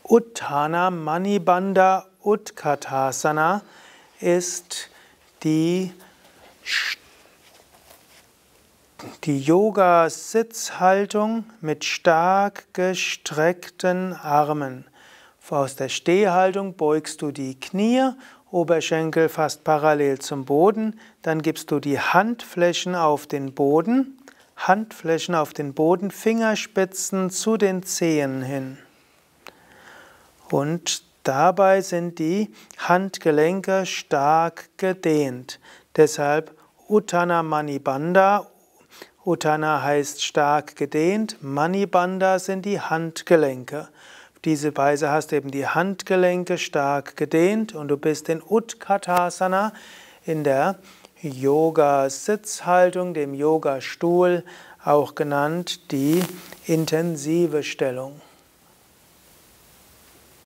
Utthana Mani Bandha Utkatasana ist die Yoga-Sitzhaltung mit stark gestreckten Armen. Aus der Stehhaltung beugst du die Knie, Oberschenkel fast parallel zum Boden, dann gibst du die Handflächen auf den Boden, Fingerspitzen zu den Zehen hin. Und dabei sind die Handgelenke stark gedehnt. Deshalb Utthana Mani Bandha. Utthana heißt stark gedehnt, Mani Bandha sind die Handgelenke. Auf diese Weise hast du eben die Handgelenke stark gedehnt und du bist in Utkatasana, in der Yoga-Sitzhaltung, dem Yoga-Stuhl, auch genannt die intensive Stellung.